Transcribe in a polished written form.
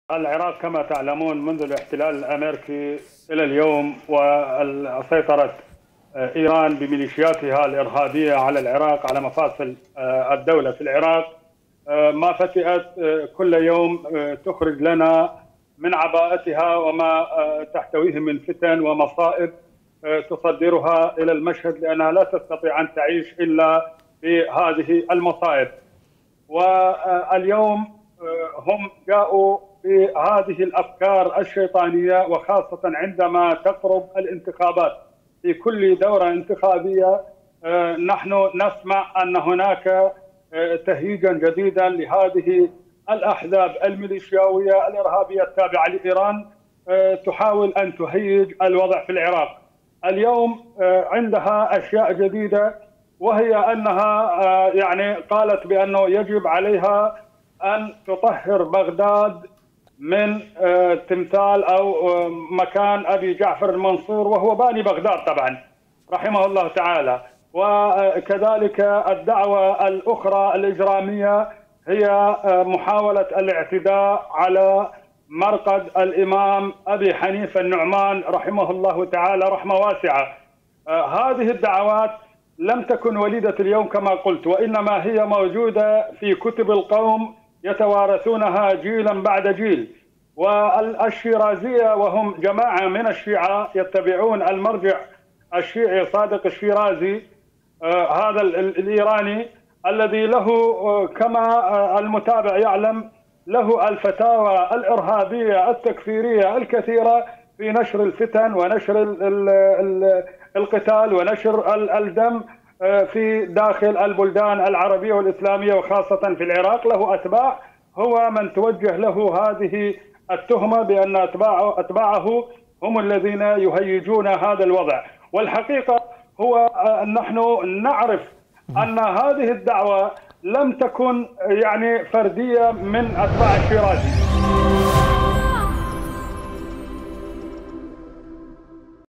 العراق كما تعلمون منذ الاحتلال الأمريكي إلى اليوم وسيطرة إيران بميليشياتها الإرهابية على العراق، على مفاصل الدولة في العراق، ما فتئت كل يوم تخرج لنا من عباءتها وما تحتويه من فتن ومصائب تصدرها إلى المشهد، لأنها لا تستطيع أن تعيش إلا بهذه المصائب. واليوم هم جاءوا بهذه الأفكار الشيطانية، وخاصة عندما تقرب الانتخابات. في كل دورة انتخابية نحن نسمع أن هناك تهييجا جديدا لهذه الأحزاب الميليشياوية الإرهابية التابعة لإيران، تحاول أن تهيج الوضع في العراق. اليوم عندها أشياء جديدة، وهي أنها يعني قالت بأنه يجب عليها أن تطهر بغداد من تمثال أو مكان أبي جعفر المنصور، وهو باني بغداد طبعا رحمه الله تعالى. وكذلك الدعوة الأخرى الإجرامية هي محاولة الاعتداء على مرقد الإمام أبي حنيفة النعمان رحمه الله تعالى رحمة واسعة. هذه الدعوات لم تكن وليدة اليوم كما قلت، وإنما هي موجودة في كتب القوم يتوارثونها جيلا بعد جيل. والشيرازية وهم جماعة من الشيعة يتبعون المرجع الشيعي صادق الشيرازي، هذا الإيراني الذي له كما المتابع يعلم له الفتاوى الإرهابية التكفيرية الكثيرة في نشر الفتن ونشر القتال ونشر الدم في داخل البلدان العربية والإسلامية وخاصة في العراق. له أتباع، هو من توجه له هذه التهمة بأن أتباعه هم الذين يهيجون هذا الوضع. والحقيقة هو نحن نعرف أن هذه الدعوة لم تكن يعني فردية من أتباع الشيرازي.